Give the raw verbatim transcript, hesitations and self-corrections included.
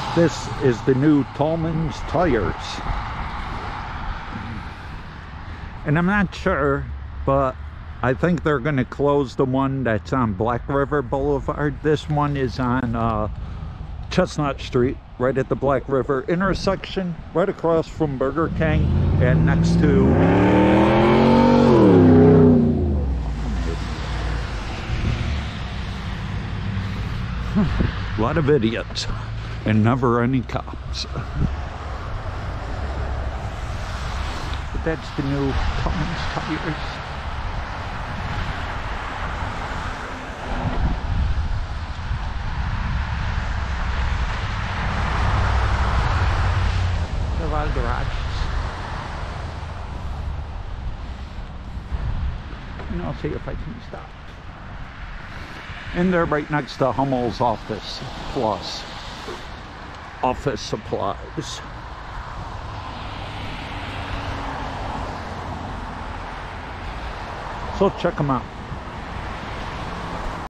This is the new Tallman's tires. And I'm not sure, but I think they're going to close the one that's on Black River Boulevard. This one is on uh, Chestnut Street, right at the Black River intersection, right across from Burger King and next to... A lot of idiots and never any cops. But that's the new Tallman's tires. There are a lot of garages. And I'll see if I can stop. And they're right next to Hummel's office plus office supplies. So check them out.